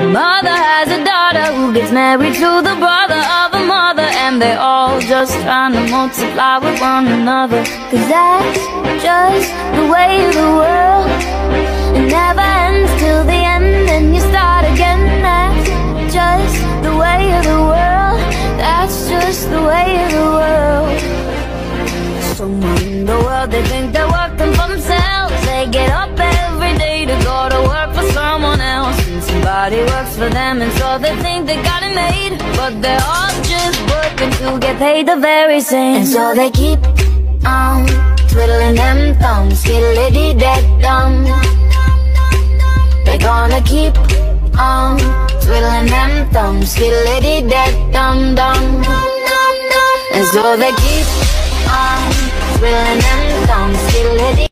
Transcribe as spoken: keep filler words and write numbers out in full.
mother has a daughter who gets married to the brother of a mother, and they all just trying to multiply with one another. Cause that's just the way of the world. It never ends till the end, and you start again. That's just the way of the world. That's just the way of the world. Someone in the world, they think they're working for themselves. They get up every day to go to work for someone else, and somebody works for them, and so they think they got it made. But they're all just working to get paid the very same. And so they keep on twiddling them thumbs, skiddly-dee-dee-dum. They're gonna keep on twiddling them thumbs, skiddly-dee-dee-dum-dum. And so they keep on twiddling them thumbs, skiddly-dee.